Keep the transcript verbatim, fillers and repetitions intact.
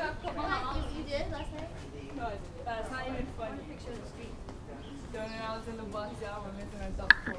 You did last night? No, I didn't. That's not even funny. Picture of the street. Then when I was in the bus, y'all were missing a duck for